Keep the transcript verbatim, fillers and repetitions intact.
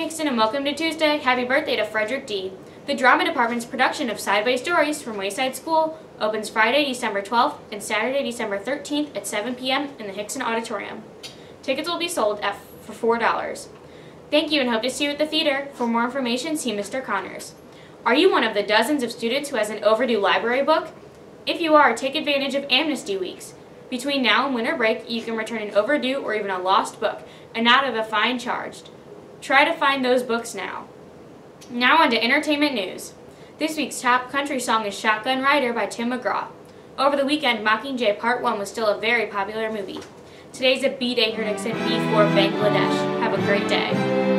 Hickson and welcome to Tuesday. Happy birthday to Frederick D. The Drama Department's production of Sideways Stories from Wayside School opens Friday, December twelfth and Saturday, December thirteenth at seven p m in the Hickson Auditorium. Tickets will be sold at for four dollars. Thank you and hope to see you at the theater. For more information, see Mister Connors. Are you one of the dozens of students who has an overdue library book? If you are, take advantage of Amnesty Weeks. Between now and winter break, you can return an overdue or even a lost book and not have a fine charged. Try to find those books now. Now on to entertainment news. This week's top country song is Shotgun Rider by Tim McGraw. Over the weekend, Mockingjay Part one was still a very popular movie. Today's a B-Day here in Hickson, B for Bangladesh. Have a great day.